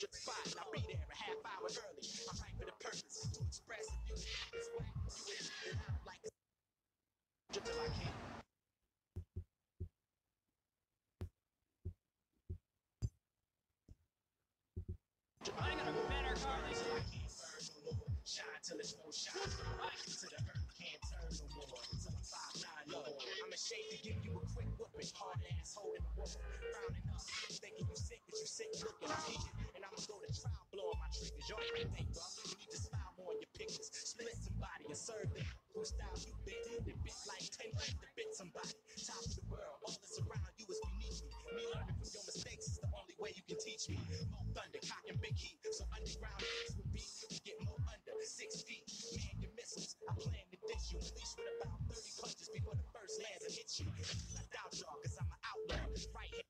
spot, and I'll be there a half hour early. I'm right for the purpose to express if you is whack, you is, and I don't like it till I can't. I got a better car than you. I can't burn no more. Shine till there's no shine. Right to the earth, can't turn no more. Until I'm 5'9" no more. I'm ashamed to give you a quick whooping. Hard asshole in the wall. Frowning up, thinking you sick, but you sick looking. And I'ma go to trial, blowing my triggers. Y'all ain't think, bro. You need to smile more on your pictures. Split somebody and serve them. Whose style you bit? They bit like 10 feet to bit somebody. Top of the world, all that's around you is beneath me. Me learning from your mistakes is the only way you can teach me. More thunder, cocking big heat. So underground hits will be, you get more under 6 feet. Man, your missiles, I plan to dish you. At least with about 30 punches before the first lands and hits you. I doubt y'all, cause I'm an outlaw. Right here.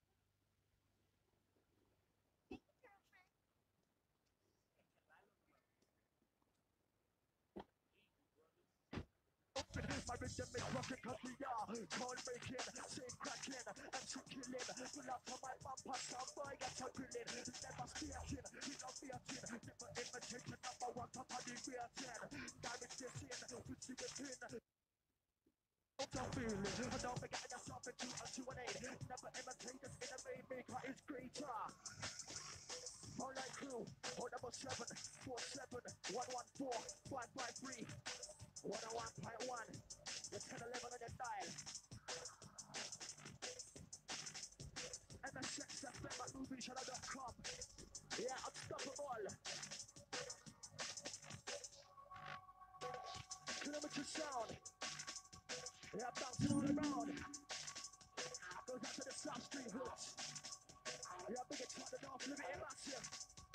My rhythm is rockin' country, yeah. Cold breaking, safe cracking, and trick killing. Pull up on my bumper, some boy got a grilling. Never speaking, he not feating. Never imitating, number one top of the rating. Damage this in, put you within. Don't feel it, I don't forget yourself into a 2 and 8. Never imitate this enemy, maker is greater. All night crew, hold number 7, 4, 7, 1, 1, 4, 5, 5, 3. 101.1, the 10, 11 on your dial. MSX FM at moviechannel.com. Yeah, unstoppable. Kilometer sound. Yeah, bouncing all around. Goes out to the South Street hoods. Yeah, big it to the North Limited massive.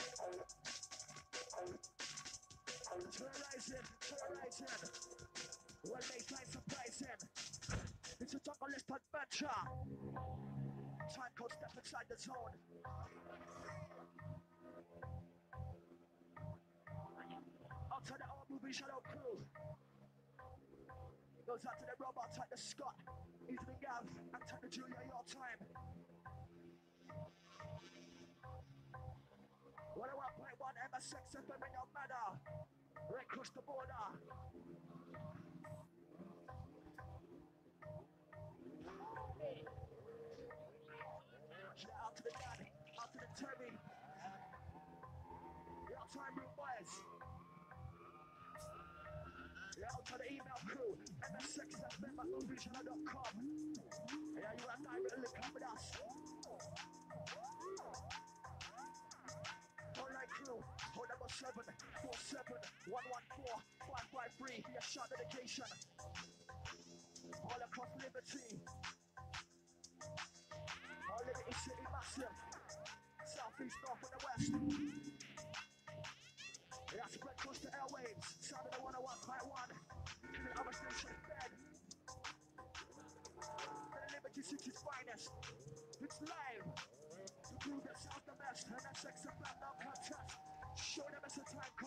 Terrorizing. Well, baseline surprising. It's a jungle-list adventure. Time code, step inside the zone. Out to the old movie shadow crew. Goes out to the robot at the Scott. Ethan Gav, and to the Julia, your time. 101.1 MSX FM in your manner. Right across the border. Hey. Shout out to the dad, out to the Terry. Your time room boys. Out to the email crew, msxfm@moviechannel.com. Yeah, you have time to link up with us. Alright crew, hold number 7, 4, 7, 1, 1, 4, 5, 5, 3. Be a shot dedication. All across Liberty. All Liberty City massive. Southeast, north and the west. Yeah, spread across the airwaves. Sound of the 101.1. In the other station bed. The Liberty City's finest. It's live. To prove that South the best. And that's sex and black now contest. Show them as a time